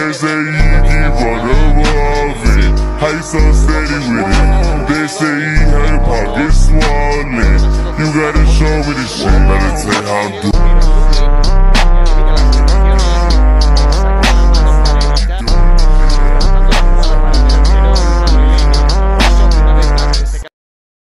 They say you keep on above it. How you so steady with it? They say he had pockets swollen. You gotta show me this shit. Better tell how I'm doing.